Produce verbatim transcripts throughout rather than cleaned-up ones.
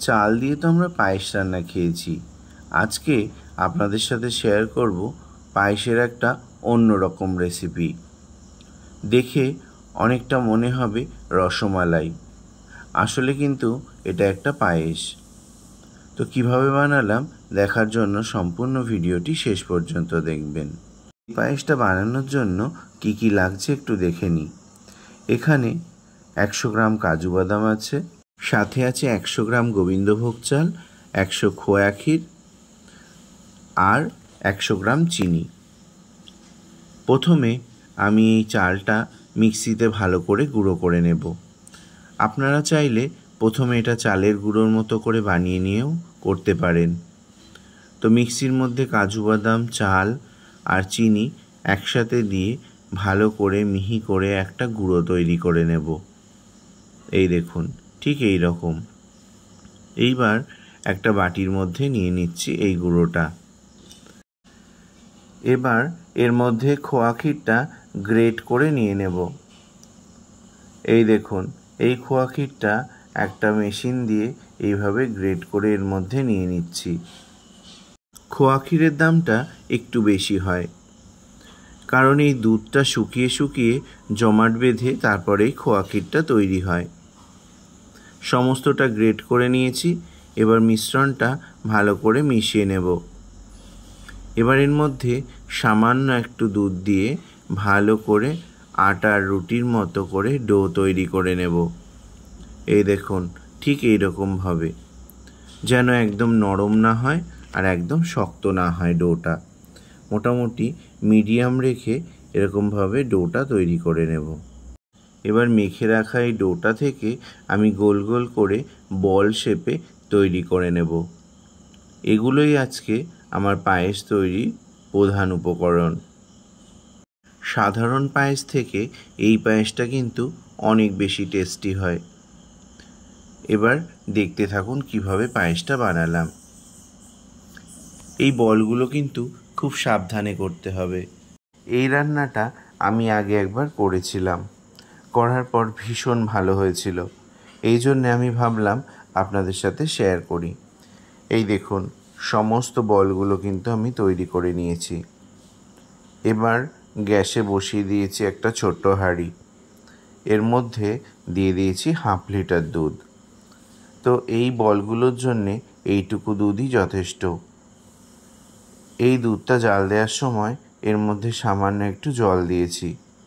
চাল দিয়ে তো আমরা পায়েস রান্না খেয়েছি। আজকে আপনাদের সাথে শেয়ার করব পায়েসের একটা অন্যরকম রেসিপি। দেখে অনেকটা মনে হবে রসমালাই, আসলে কিন্তু এটা একটা পায়েস। তো কিভাবে বানালাম দেখার জন্য সম্পূর্ণ ভিডিওটি শেষ পর্যন্ত দেখবেন। পায়েসটা বানানোর জন্য কি কি লাগছে একটু দেখে নিই। এখানে একশো গ্রাম কাজু বাদাম আছে, সাথে আছে একশো গ্রাম গোবিন্দভোগ চাল, একশো খোয়া ক্ষীর আর একশো গ্রাম চিনি। প্রথমে আমি এই চালটা মিক্সিতে ভালো করে গুঁড়ো করে নেব। আপনারা চাইলে প্রথমে এটা চালের গুঁড়োর মতো করে বানিয়ে নিয়েও করতে পারেন। তো মিক্সির মধ্যে কাজু বাদাম, চাল আর চিনি একসাথে দিয়ে ভালো করে মিহি করে একটা গুঁড়ো তৈরি করে নেব। এই দেখুন, ঠিক এই রকম। এইবার একটা বাটির মধ্যে নিয়ে নিচ্ছি এই গুঁড়োটা। এবার এর মধ্যে খোয়া ক্ষীরটা গ্রেট করে নিয়ে নেব। এই দেখুন, এই খোয়া ক্ষীরটা একটা মেশিন দিয়ে এইভাবে গ্রেট করে এর মধ্যে নিয়ে নিচ্ছি। খোয়া ক্ষীরের দামটা একটু বেশি হয়, কারণ এই দুধটা শুকিয়ে শুকিয়ে জমাট বেঁধে তারপরেই খোয়া ক্ষীরটা তৈরি হয়। সমস্তটা গ্রেট করে নিয়েছি। এবার মিশ্রণটা ভালো করে মিশিয়ে নেব। এবার এর মধ্যে সামান্য একটু দুধ দিয়ে ভালো করে আটার রুটির মতো করে ডো তৈরি করে নেব। এই দেখুন, ঠিক এই রকমভাবে, যেন একদম নরম না হয় আর একদম শক্ত না হয়। ডোটা মোটামুটি মিডিয়াম রেখে এরকমভাবে ডোটা তৈরি করে নেব। এবার মেখে রাখা এই ডোটা থেকে আমি গোল গোল করে বল শেপে তৈরি করে নেব। এগুলোই আজকে আমার পায়েস তৈরির প্রধান উপকরণ। সাধারণ পায়েস থেকে এই পায়েসটা কিন্তু অনেক বেশি টেস্টি হয়। এবার দেখতে থাকুন কিভাবে পায়েসটা বানালাম। এই বলগুলো কিন্তু খুব সাবধানে করতে হবে। এই রান্নাটা আমি আগে একবার করেছিলাম, করার পর ভীষণ ভালো হয়েছিল। এই জন্যে আমি ভাবলাম আপনাদের সাথে শেয়ার করি। এই দেখুন, সমস্ত বলগুলো কিন্তু আমি তৈরি করে নিয়েছি। এবার গ্যাসে বসিয়ে দিয়েছি একটা ছোট্ট হাঁড়ি। এর মধ্যে দিয়ে দিয়েছি হাফ লিটার দুধ। তো এই বলগুলোর জন্যে এইটুকু দুধই যথেষ্ট। এই দুধটা জাল দেওয়ার সময় এর মধ্যে সামান্য একটু জল দিয়েছি।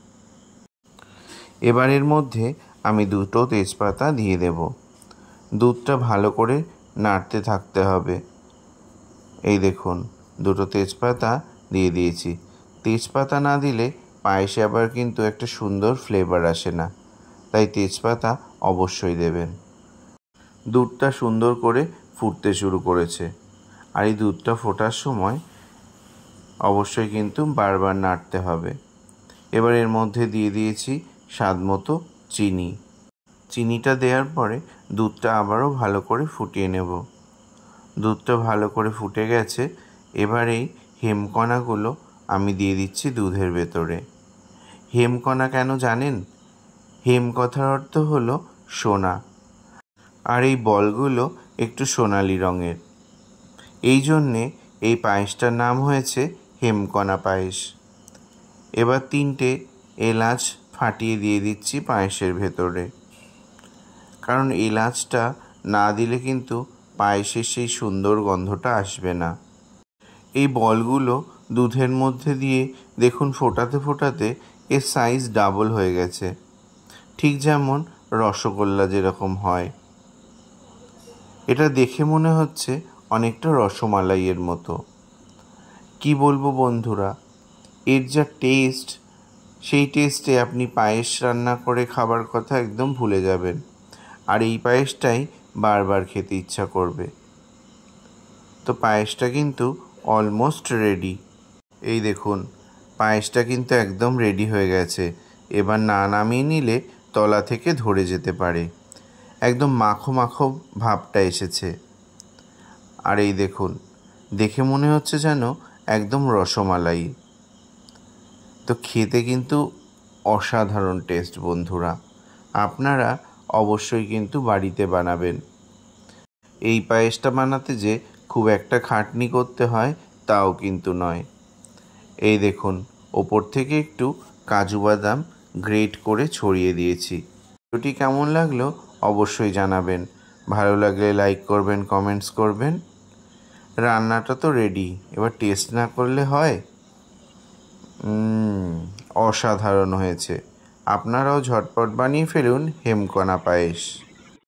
এবার এর মধ্যে আমি দুটো তেজপাতা দিয়ে দেব। দুধটা ভালো করে নাড়তে থাকতে হবে। এই দেখুন, দুটো তেজপাতা দিয়ে দিয়েছি। তেজপাতা না দিলে পায়েসে আবার কিন্তু একটা সুন্দর ফ্লেভার আসে না, তাই তেজপাতা অবশ্যই দেবেন। দুধটা সুন্দর করে ফুটতে শুরু করেছে, আর এই দুধটা ফোটার সময় অবশ্যই কিন্তু বারবার নাড়তে হবে। এবার এর মধ্যে দিয়ে দিয়েছি স্বাদ মতো চিনি। চিনিটা দেওয়ার পরে দুধটা আবারও ভালো করে ফুটিয়ে নেব। দুধটা ভালো করে ফুটে গেছে। এবার এই হেমকণাগুলো আমি দিয়ে দিচ্ছি দুধের ভেতরে। হেমকণা কেন জানেন? হেম কথার অর্থ হলো সোনা, আর এই বলগুলো একটু সোনালি রঙের। এই জন্যে এই পায়েসটার নাম হয়েছে হেমকণা পায়েস। এবার তিনটে এলাচ ফাটিয়ে দিয়ে দিচ্ছি পায়েসের ভেতরে, কারণ এলাচটা না দিলে কিন্তু পায়েসের সেই সুন্দর গন্ধটা আসবে না। এই বলগুলো দুধের মধ্যে দিয়ে দেখুন ফোটাতে ফোটাতে এর সাইজ ডাবল হয়ে গেছে, ঠিক যেমন রসগোল্লা যেরকম হয়। এটা দেখে মনে হচ্ছে অনেকটা রসমালাইয়ের মতো। কি বলবো বন্ধুরা, এর যা টেস্ট, সেই টেস্টে আপনি পায়েস রান্না করে খাবার কথা একদম ভুলে যাবেন, আর এই পায়েসটাই বারবার খেতে ইচ্ছা করবে। তো পায়েসটা কিন্তু অলমোস্ট রেডি। এই দেখুন, পায়েসটা কিন্তু একদম রেডি হয়ে গেছে। এবার না নামিয়ে নিলে তলা থেকে ধরে যেতে পারে। একদম মাখো মাখো ভাবটা এসেছে। আর এই দেখুন, দেখে মনে হচ্ছে যেন একদম রসমালাই। তো খেতে কিন্তু অসাধারণ টেস্ট বন্ধুরা। আপনারা অবশ্যই কিন্তু বাড়িতে বানাবেন। এই পায়েসটা বানাতে যে খুব একটা খাটনি করতে হয় তাও কিন্তু নয়। এই দেখুন, ওপর থেকে একটু কাজু বাদাম গ্রেট করে ছড়িয়ে দিয়েছি। ভিডিওটি কেমন লাগলো অবশ্যই জানাবেন। ভালো লাগলে লাইক করবেন, কমেন্টস করবেন। রান্নাটা তো রেডি, এবার টেস্ট না করলে হয়? অসাধারণ হয়েছে। আপনারাও ঝটপট বানিয়ে ফেলুন হেমকণা পায়েস।